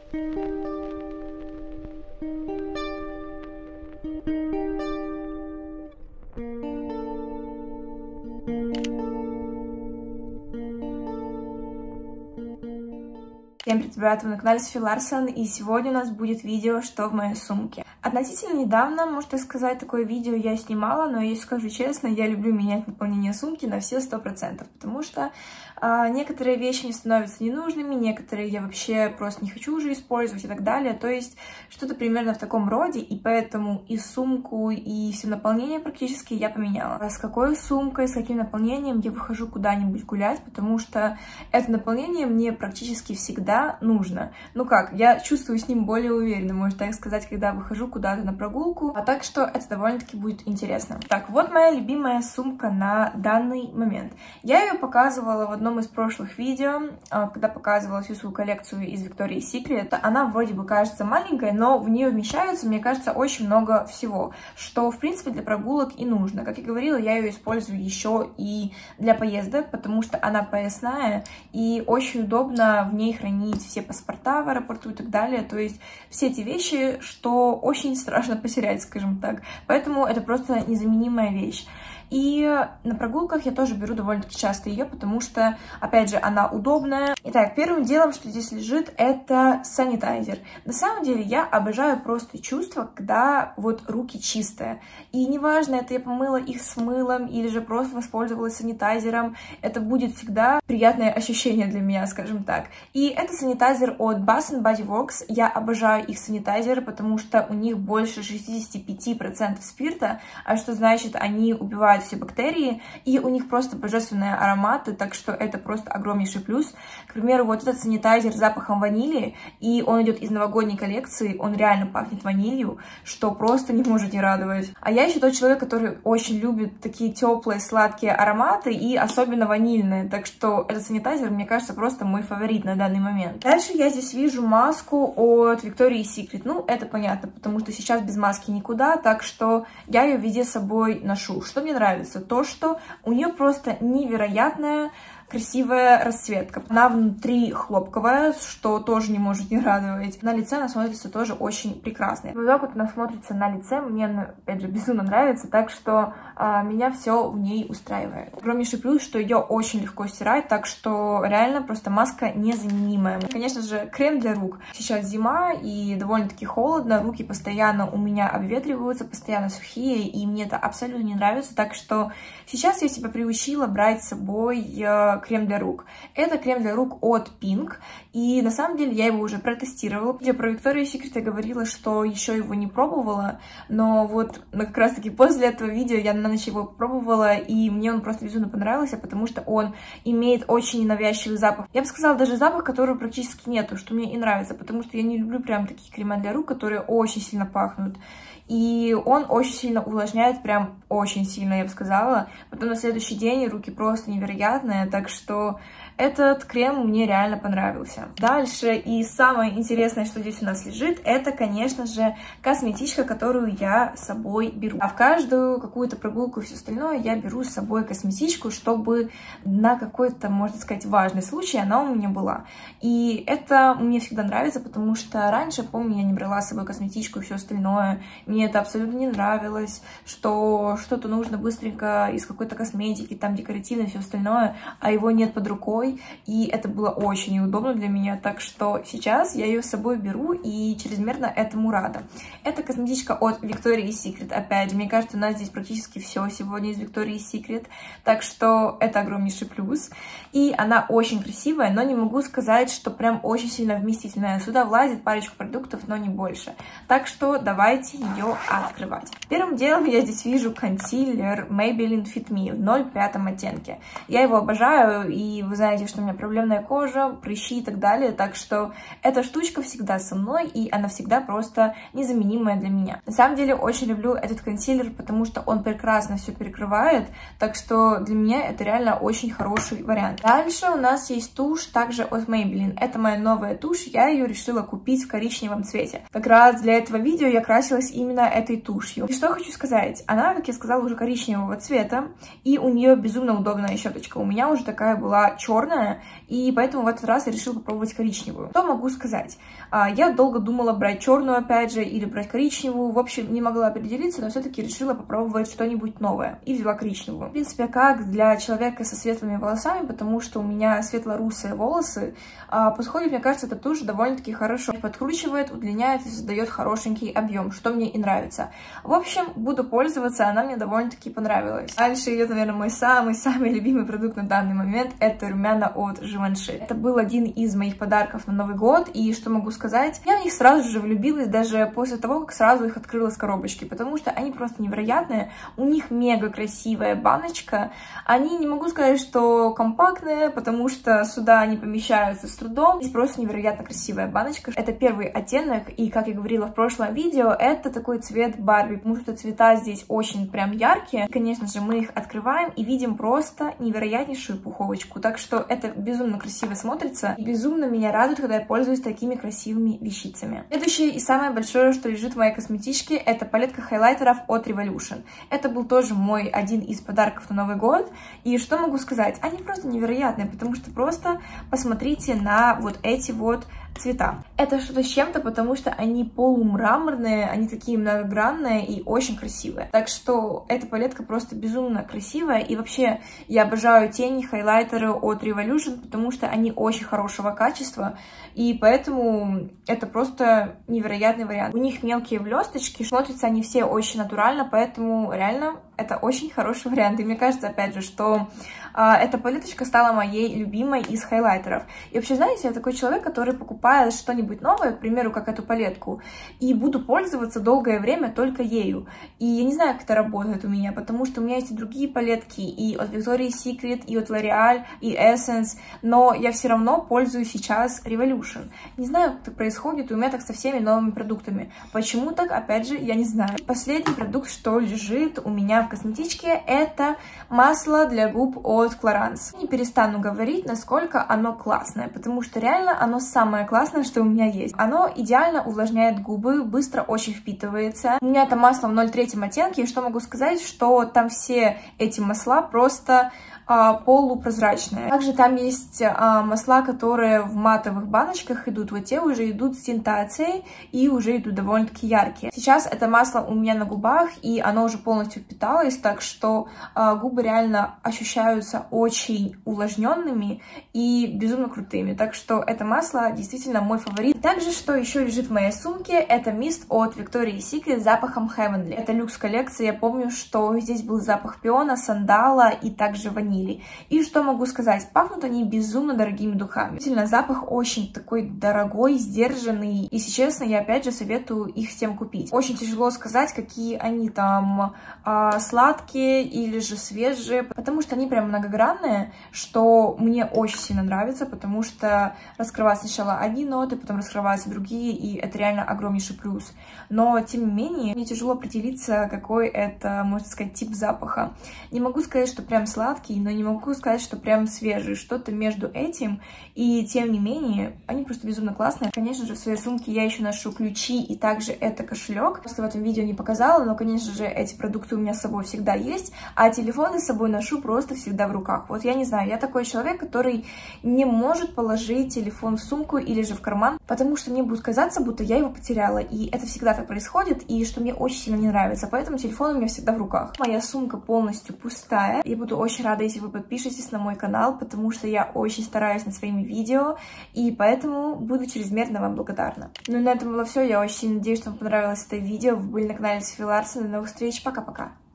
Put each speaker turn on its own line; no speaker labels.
Всем привет, ребята, вы на канале Софи Ларсон, и сегодня у нас будет видео «Что в моей сумке?». Относительно недавно, можно сказать, такое видео я снимала, но, если скажу честно, я люблю менять наполнение сумки на все 100%, потому что некоторые вещи мне становятся ненужными, некоторые я вообще просто не хочу уже использовать и так далее, то есть что-то примерно в таком роде, и поэтому и сумку, и все наполнение практически я поменяла. С какой сумкой, с каким наполнением я выхожу куда-нибудь гулять, потому что это наполнение мне практически всегда нужно. Ну как, я чувствую с ним более уверенно, можно так сказать, когда выхожу куда-то на прогулку, а так что это довольно-таки будет интересно. Так, вот моя любимая сумка на данный момент. Я ее показывала в одном из прошлых видео, когда показывала всю свою коллекцию из Victoria's Secret. Она вроде бы кажется маленькой, но в нее вмещается, мне кажется, очень много всего, что, в принципе, для прогулок и нужно. Как я говорила, я ее использую еще и для поездок, потому что она поясная, и очень удобно в ней хранить все паспорта в аэропорту и так далее. То есть все эти вещи, что очень страшно потерять, скажем так. Поэтому это просто незаменимая вещь. И на прогулках я тоже беру довольно-таки часто ее, потому что, опять же, она удобная. Итак, первым делом, что здесь лежит, это санитайзер. На самом деле, я обожаю просто чувство, когда вот руки чистые. И неважно, это я помыла их с мылом или же просто воспользовалась санитайзером, это будет всегда приятное ощущение для меня, скажем так. И это санитайзер от Bath & Body Works. Я обожаю их санитайзеры, потому что у них больше 65% спирта, а что значит, они убивают все бактерии, и у них просто божественные ароматы, так что это просто огромнейший плюс. К примеру, вот этот санитайзер с запахом ванили, и он идет из новогодней коллекции, он реально пахнет ванилью, что просто не может не радовать. А я еще тот человек, который очень любит такие теплые, сладкие ароматы, и особенно ванильные, так что этот санитайзер, мне кажется, просто мой фаворит на данный момент. Дальше я здесь вижу маску от Victoria's Secret. Ну, это понятно, потому что сейчас без маски никуда, так что я ее везде с собой ношу. Что мне нравится? То, что у нее просто невероятная красивая расцветка. Она внутри хлопковая, что тоже не может не радовать. На лице она смотрится тоже очень прекрасно. Вот так вот она смотрится на лице, мне она, опять же, безумно нравится, так что меня все в ней устраивает. Огромнейший плюс, что ее очень легко стирать, так что реально просто маска незаменимая. Конечно же, крем для рук. Сейчас зима и довольно-таки холодно, руки постоянно у меня обветриваются, постоянно сухие, и мне это абсолютно не нравится, так что сейчас я себя приучила брать с собой крем для рук. Это крем для рук от Pink, и на самом деле я его уже протестировала. Я про Victoria's Secret я говорила, что еще его не пробовала, но вот как раз таки после этого видео я на ночь его пробовала, и мне он просто безумно понравился, потому что он имеет очень навязчивый запах. Я бы сказала, даже запах, которого практически нету, что мне и нравится, потому что я не люблю прям такие крема для рук, которые очень сильно пахнут. И он очень сильно увлажняет, прям очень сильно, я бы сказала. Потом на следующий день руки просто невероятные, так что этот крем мне реально понравился. Дальше, и самое интересное, что здесь у нас лежит, это, конечно же, косметичка, которую я с собой беру. А в каждую какую-то прогулку и все остальное я беру с собой косметичку, чтобы на какой-то, можно сказать, важный случай она у меня была. И это мне всегда нравится, потому что раньше, помню, я не брала с собой косметичку и все остальное. Мне это абсолютно не нравилось, что что-то нужно быстренько из какой-то косметики, там декоративное и все остальное, а его нет под рукой. И это было очень неудобно для меня, так что сейчас я ее с собой беру и чрезмерно этому рада. Это косметичка от Victoria's Secret, опять же, мне кажется, у нас здесь практически все сегодня из Victoria's Secret, так что это огромнейший плюс. И она очень красивая, но не могу сказать, что прям очень сильно вместительная. Сюда влазит парочку продуктов, но не больше. Так что давайте ее открывать. Первым делом я здесь вижу консилер Maybelline Fit Me в 0,5 оттенке. Я его обожаю, и вы знаете, что у меня проблемная кожа, прыщи и так далее, так что эта штучка всегда со мной, и она всегда просто незаменимая для меня. На самом деле очень люблю этот консилер, потому что он прекрасно все перекрывает, так что для меня это реально очень хороший вариант. Дальше у нас есть тушь также от Maybelline. Это моя новая тушь, я ее решила купить в коричневом цвете. Как раз для этого видео я красилась именно этой тушью. И что хочу сказать, она, как я сказала, уже коричневого цвета, и у нее безумно удобная щеточка. У меня уже такая была черная черная, и поэтому в этот раз я решила попробовать коричневую. Что могу сказать? Я долго думала брать черную, опять же, или брать коричневую. В общем, не могла определиться, но все-таки решила попробовать что-нибудь новое. И взяла коричневую. В принципе, как для человека со светлыми волосами, потому что у меня светло-русые волосы, подходит, мне кажется, это тоже довольно-таки хорошо. Подкручивает, удлиняет и создает хорошенький объем, что мне и нравится. В общем, буду пользоваться, она мне довольно-таки понравилась. Дальше идет, наверное, мой самый-самый любимый продукт на данный момент. Это румяна от Givenchy. Это был один из моих подарков на Новый год, и что могу сказать? Я в них сразу же влюбилась, даже после того, как сразу их открыла с коробочки, потому что они просто невероятные. У них мега красивая баночка. Они, не могу сказать, что компактные, потому что сюда они помещаются с трудом. Здесь просто невероятно красивая баночка. Это первый оттенок, и, как я говорила в прошлом видео, это такой цвет Барби, потому что цвета здесь очень прям яркие. И, конечно же, мы их открываем и видим просто невероятнейшую пуховочку. Так что это безумно красиво смотрится. И безумно меня радует, когда я пользуюсь такими красивыми вещицами. Следующее и самое большое, что лежит в моей косметичке, это палетка хайлайтеров от Revolution. Это был тоже мой один из подарков на Новый год. И что могу сказать? Они просто невероятные, потому что просто посмотрите на вот эти вот цвета. Это что-то с чем-то, потому что они полумраморные, они такие многогранные и очень красивые. Так что эта палетка просто безумно красивая. И вообще я обожаю тени, хайлайтеры от Revolution, потому что они очень хорошего качества. И поэтому это просто невероятный вариант. У них мелкие блесточки, смотрятся они все очень натурально, поэтому реально это очень хороший вариант. И мне кажется, опять же, что эта палеточка стала моей любимой из хайлайтеров. И вообще, знаете, я такой человек, который покупает что-нибудь новое, к примеру, как эту палетку, и буду пользоваться долгое время только ею. И я не знаю, как это работает у меня, потому что у меня есть и другие палетки, и от Victoria's Secret, и от L'Oreal, и Essence, но я все равно пользуюсь сейчас Revolution. Не знаю, как это происходит, у меня так со всеми новыми продуктами. Почему так, опять же, я не знаю. Последний продукт, что лежит у меня в косметичке, это масло для губ от Clarins. Не перестану говорить, насколько оно классное, потому что реально оно самое классное, что у меня есть. Оно идеально увлажняет губы, быстро очень впитывается. У меня это масло в 0,3 оттенке, и что могу сказать, что там все эти масла просто полупрозрачные. Также там есть масла, которые в матовых баночках идут, вот те уже идут с тинтацией и уже идут довольно-таки яркие. Сейчас это масло у меня на губах, и оно уже полностью впиталось, так что губы реально ощущаются очень увлажненными и безумно крутыми. Так что это масло действительно мой фаворит. Также, что еще лежит в моей сумке, это мист от Victoria's Secret с запахом Heavenly. Это люкс коллекция. Я помню, что здесь был запах пиона, сандала и также ванили. И что могу сказать? Пахнут они безумно дорогими духами. Действительно, запах очень такой дорогой, сдержанный. И, если честно, я опять же советую их всем купить. Очень тяжело сказать, какие они там сладкие или же свежие, потому что они прям многогранные, что мне очень сильно нравится, потому что раскрывают сначала одни ноты, потом раскрываются другие, и это реально огромнейший плюс. Но, тем не менее, мне тяжело определиться, какой это, можно сказать, тип запаха. Не могу сказать, что прям сладкий, но не могу сказать, что прям свежий. Что-то между этим, и тем не менее, они просто безумно классные. Конечно же, в своей сумке я еще ношу ключи, и также это кошелек. Просто в этом видео не показала, но, конечно же, эти продукты у меня с собой всегда есть, а телефоны с собой ношу просто всегда в руках. Вот я не знаю, я такой человек, который не может положить телефон в сумку или же в карман, потому что мне будет казаться, будто я его потеряла, и это всегда так происходит, и что мне очень сильно не нравится, поэтому телефон у меня всегда в руках. Моя сумка полностью пустая. Я буду очень рада, если вы подпишетесь на мой канал, потому что я очень стараюсь над своими видео, и поэтому буду чрезмерно вам благодарна. Ну и на этом было все. Я очень надеюсь, что вам понравилось это видео. Вы были на канале Софи Ларсон. До новых встреч. Пока-пока.